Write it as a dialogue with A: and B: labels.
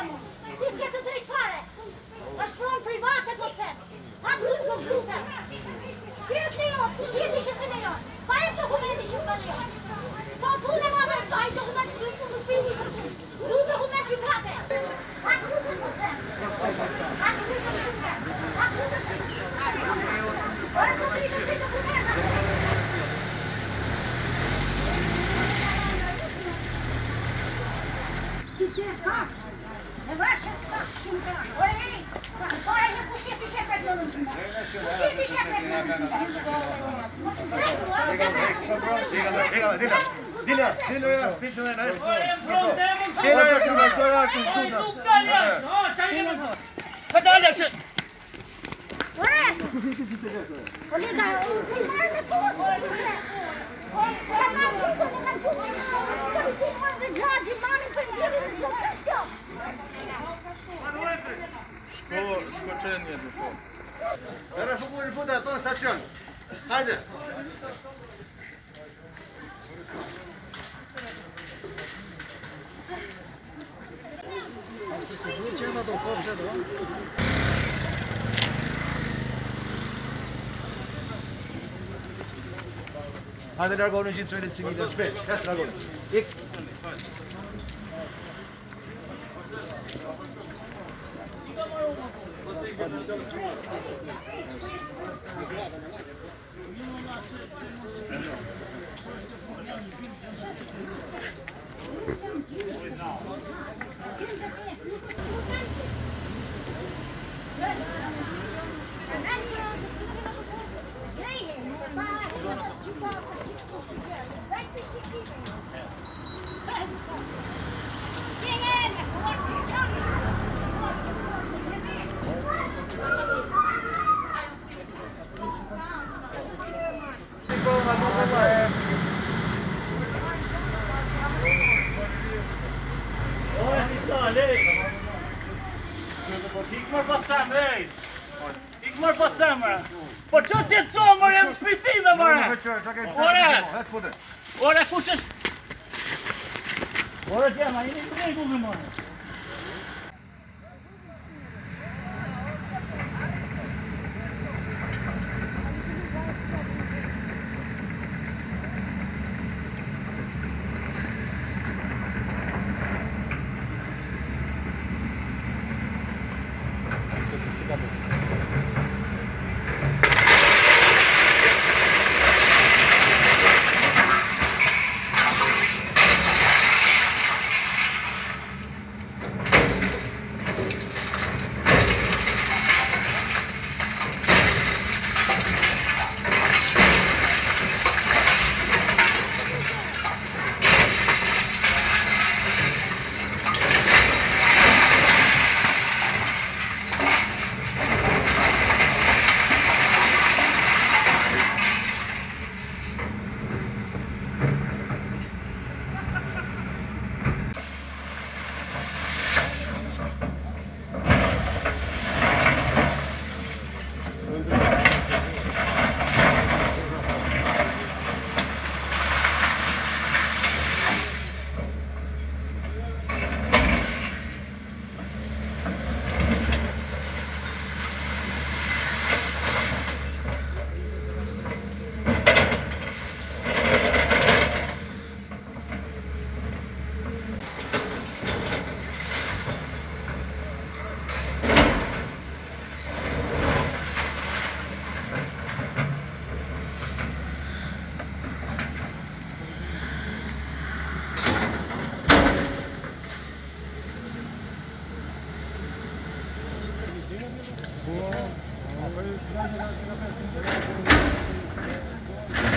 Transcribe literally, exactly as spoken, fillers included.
A: mu. Ti s'ke të drejt fare. Është pronë private, po të them. Ha grup, po grupe. Si është lejon, këshirë ishe se lejon. Pa e dokumenti që s'ka lejon. Po punë ma dhe taj dokument që dujtë të pini për punë. Du dokument që kate. Ha grupe, po të them. Ha grupe, po të them. Ha grupe, po të them. Ora të të të që të puneta. Ti të e kak. E vashe kak shumë kak. Ore hej. Ore një kushit i shepet në nëndë. Kushit i shepet në nëndë.
B: Dile, dile ja, pisu dhe në e s'po.
C: Dile ja, që në dole ashtë në skuta. Nuk dalë ashtë, o, qaj në në. Pa dalë ashtë.
A: Ore! Kolega, ti marrë me kurë. Ore, marrë me kurë, me në qëtë. Ti marrë me gjatë, i marrë për zirë, në zotë që shkjo.
B: Shko, shko qenë një të po. Dere fuku në futa, ato në stacion. Hajde.
D: Ti sigur që në do kopshe do?
B: Hajde largohë në gjithë qëllit civile, shpet, hes largohë. Ik.
C: Po që të co, mëre, më shpitime, mëre! Ore! Ore, kush është? Ore, tjema, jeni të regu me mëre!
B: Boa.